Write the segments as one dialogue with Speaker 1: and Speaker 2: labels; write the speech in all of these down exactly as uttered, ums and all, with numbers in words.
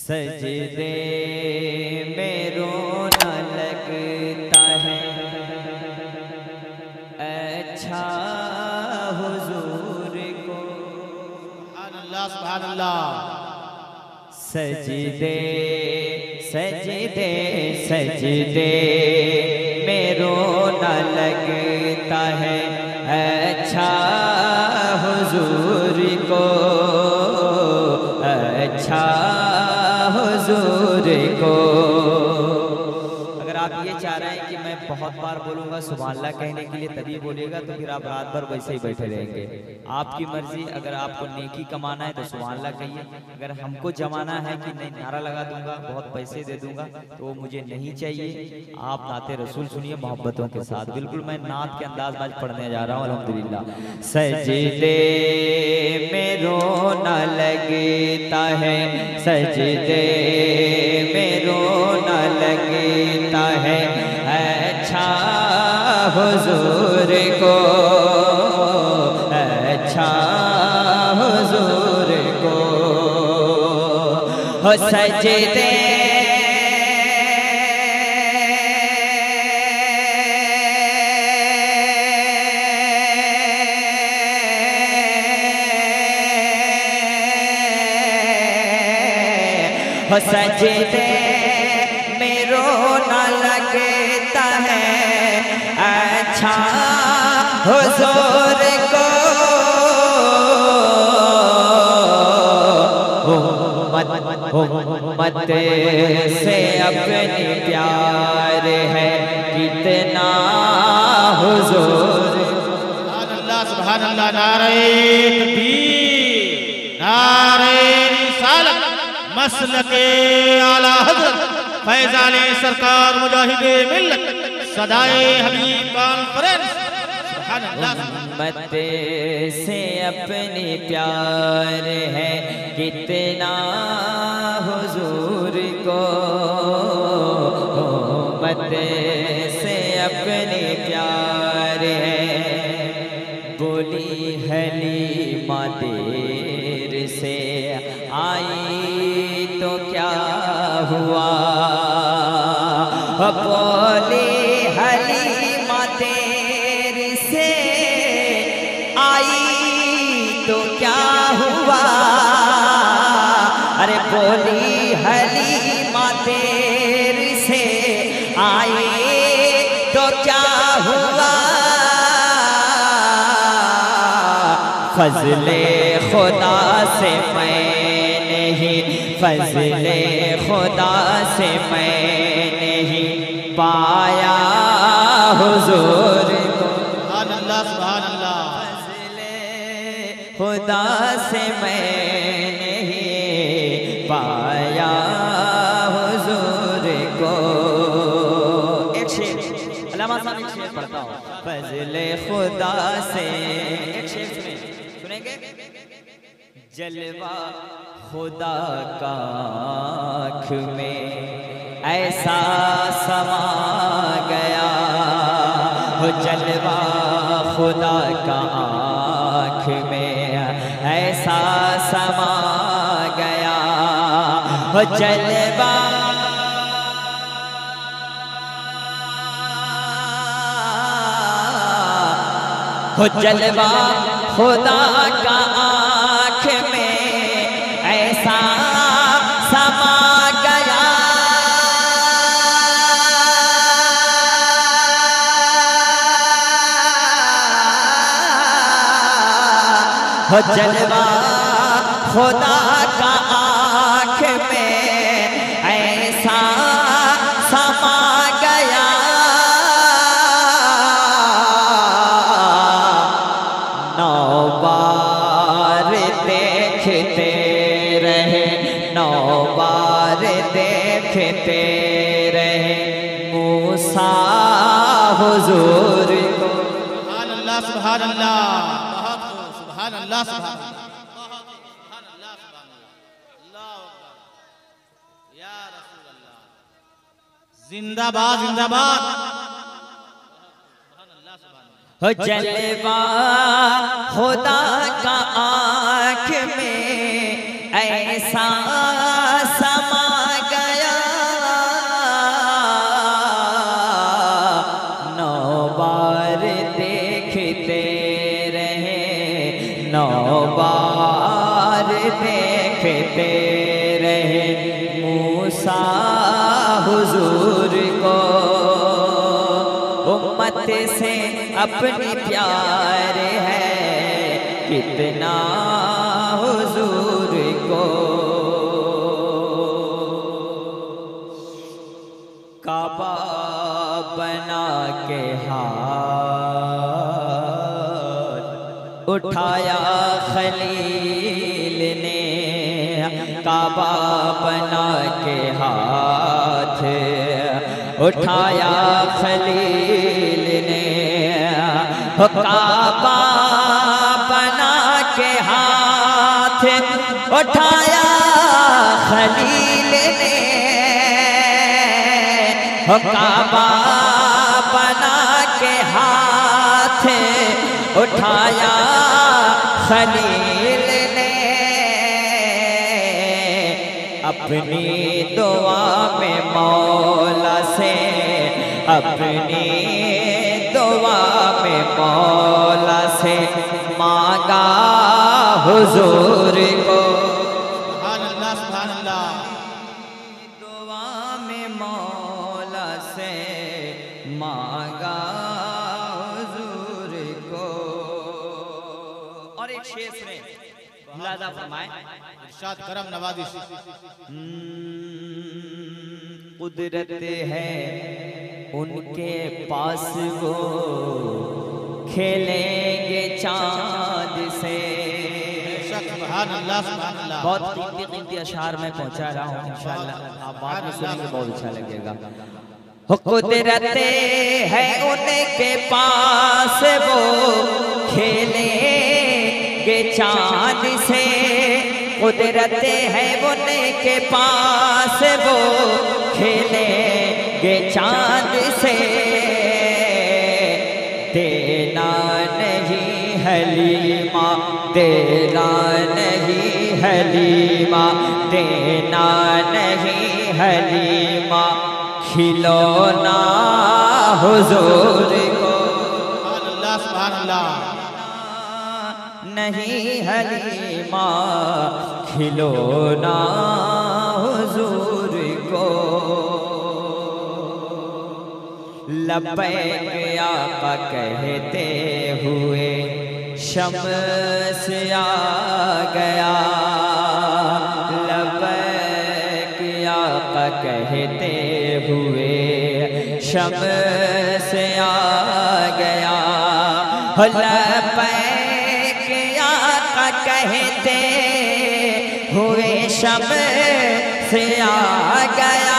Speaker 1: सजदे में रोना लगता है अच्छा हुजूर को।
Speaker 2: सुभान अल्लाह सुभान अल्लाह।
Speaker 1: सजदे सजदे सजदे में रोना लगता है अच्छा हुजूर को, अच्छा हुजूर को। अगर आप ये चाह रहे हैं कि मैं बहुत बार बोलूँगा सुभान अल्लाह कहने के लिए तभी बोलिएगा, तो फिर आप रात भर वैसे ही बैठे रहेंगे। आपकी मर्जी, अगर आपको नेकी कमाना है तो सुभान अल्लाह कहिए। अगर हमको जमाना है कि नहीं नारा लगा दूंगा, बहुत पैसे दे दूंगा, तो वो मुझे नहीं चाहिए। आप नाते रसूल सुनिए मोहब्बतों के साथ। बिल्कुल मैं नात के अंदाज में आज पढ़ने जा रहा हूँ अल्हम्दुलिल्लाह। सजदे में रोना लगता है, सजदे में रोना लगता है अच्छा हुजूर को, अच्छा हुजूर को। हो सजदे हो सजदे में रोना लगता है अच्छा हुजूर को। उम्मत से अपनी प्यार है कितना हुजूर।
Speaker 2: सुभान अल्लाह सुभान अल्लाह। नारे तकबीर, नारे रिसालत, मसलके आला हज़रत फैज़ाने सरकार मुजाहिदे मिल्लत सदाए हबीब कॉन्फ्रेंस। सुभान अल्लाह।
Speaker 1: उम्मत से अपनी प्यार है कितना हुजूर को, उम्मत से अपनी प्यार है। बोली हलीमा देर से आई तो क्या हुआ, बोली हलीमा देर से आई तो क्या हुआ। अरे बोली हलीमा देर से आई तो क्या हुआ। फजले खुदा से मैंने ही, फजले खुदा से मैंने ही पाया हुजूर को।
Speaker 2: सुभान अल्लाह सुभान अल्लाह।
Speaker 1: फजले खुदा से मैंने ही पाया हुजूर को। एक शेर अल्लामा साहब, एक शेर पढ़ता हूँ। फजले खुदा से, एक शेर सुने, सुनेंगे। जलवा खुदा का आँख में ऐसा समा गया हो, जलवा खुदा का आँख में ऐसा समा गया हो। जलवा हो, जलवा खुदा का आँख में ऐसा समा गया हो। जलवा खुदा का आँख में ऐसा समा गया। नौ बार देखते रहे, नौ बार देखते रहे मूसा हुजूर को।
Speaker 2: सुभान अल्लाह सुभान अल्लाह। बहुत खूब। सुभान अल्लाह सुभान अल्लाह। सुभान अल्लाह सुभान अल्लाह। अल्लाह अकबर या रसूल अल्लाह। जिंदाबाद जिंदाबाद।
Speaker 1: हो जलवा खुदा का आँख में ऐसा समा कितनों बार देखते रहे मूसा हुजूर को, उम्मत से अपनी प्यार है कितना हुजूर को। काबा बना के हाथ उठाया खलील ने, काबा बना के हाथ उठाया खलील ने, काबा बना के हाथ उठाया खलील ने, काबा बना के हाथ उठाया खलील ने, अपनी दुआ में मौला से, अपनी दुआ में मौला से मांगा हुजूर को।
Speaker 2: सुभान अल्लाह सुभान अल्लाह।
Speaker 1: दुआ में मौला से मांगा हुजूर को। और एक शेर सुने, मुलाजा फरमाए।
Speaker 2: इरशाद करम नवाजिश।
Speaker 1: कुदरत है उनके पास वो खेलेंगे चांद से।
Speaker 2: सुभान अल्लाह सुभान अल्लाह।
Speaker 1: बहुत कीमती कीमती अशार में पहुंचा रहा हूँ, इंशाअल्लाह आप बाद में सुनेंगे, बहुत अच्छा लगेगा। कुदरत है उनके पास वो खेलेंगे चांद से, कुदरत है उनके पास वो खेलेंगे चांद से, देना नहीं हलीमा, देना नहीं हलीमा, देना नहीं हलीमा, खिलौना हुजूर को।
Speaker 2: सुभान अल्लाह सुभान अल्लाह।
Speaker 1: नहीं हलीमा, खिलौना हुजूर को। लब्बैक आका कहते हुए शम्स आ गया, लब्बैक आका कहते हुए शम्स आ गया, लब्बैक आका कहते हुए शम्स आ गया।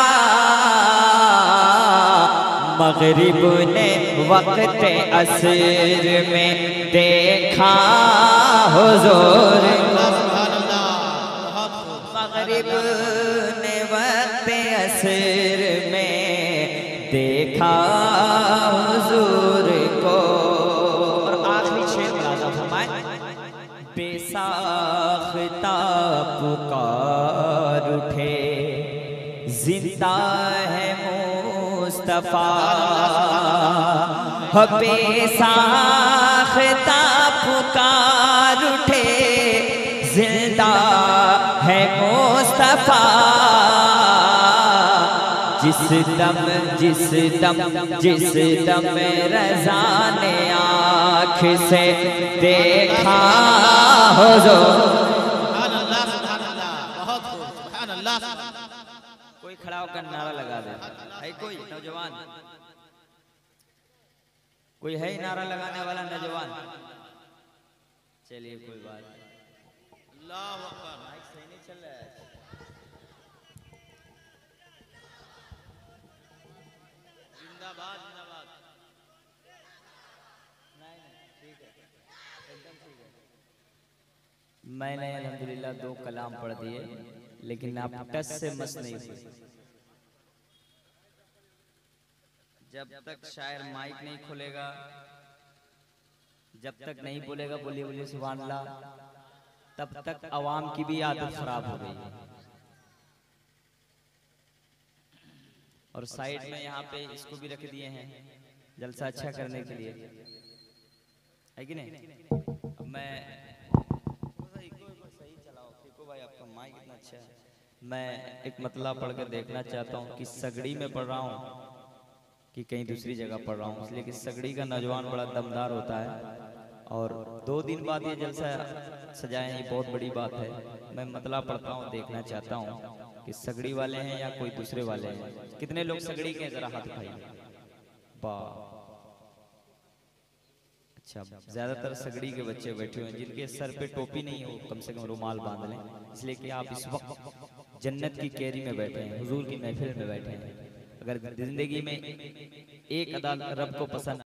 Speaker 1: मगरिब ने वक्त असर में देखा हुजूर को, मगरिब ने वक्त असर में देखा हुजूर को। और आखिरी शेर मुलाजा फरमाए। बेसाख्ता पुकार उठे जिंदा है मुस्तफा, बेसाख्ता पुकार उठे जिंदा है मुस्तफा, जिस दम जिस दम जिस दम रज़ा ने आँख से देखा हुजूर।
Speaker 2: सुभान अल्लाह सुभान अल्लाह। बहुत खूब सुभान अल्लाह।
Speaker 1: कोई खड़ा होकर नारा लगा दे, है कोई नौजवान, कोई है नारा लगाने वाला नौजवान? चलिए कोई बात नहीं।
Speaker 2: अल्लाह अकबर।
Speaker 1: माइक सही नहीं चल रहा है।
Speaker 2: जिंदाबाद जिंदाबाद।
Speaker 1: नहीं नहीं ठीक है, एकदम ठीक है। मैंने अल्हम्दुलिल्लाह दो कलाम पढ़ दिए, लेकिन आप टच से मस नहीं हुए। जब तक शायर माइक नहीं खोलेगा, जब तक नहीं बोलेगा बोलिए बोलिए सुभान अल्लाह, तब तक आवाम की भी आदत खराब हो गई है। और साइड में यहाँ पे इसको भी रख दिए हैं जलसा अच्छा करने के लिए, है कि नहीं? अब मैं
Speaker 2: भाई आपका माइक कितना अच्छा है।
Speaker 1: मैं एक मतला पढ़ के देखना चाहता हूँ कि सगड़ी में पढ़ रहा हूँ कि कहीं दूसरी जगह पढ़ रहा हूँ, इसलिए कि सगड़ी का नौजवान बड़ा दमदार होता है और दो दिन बाद ये जलसा सजाए हैं, ये बहुत बड़ी बात है। मैं मतला पढ़ता हूँ, देखना चाहता हूँ कि सगड़ी वाले हैं या कोई दूसरे वाले हैं। कितने लोग सगड़ी के हैं, जरा हाथ उठाइए। वाह, अच्छा, ज्यादातर सगड़ी के बच्चे बैठे हुए हैं जिनके सर पे टोपी नहीं है, वो कम से कम रुमाल बांध लें, इसलिए कि आप इस वक्त जन्नत की कैरी में बैठे हैं, हुजूर की महफिल में बैठे हैं। अगर जिंदगी में एक अदा रब को पसंद